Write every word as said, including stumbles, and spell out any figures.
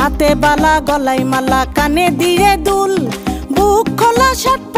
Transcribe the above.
হাতে বালা গলায় মালা কানে দিয়ে দুল বুক খোলা শার্ট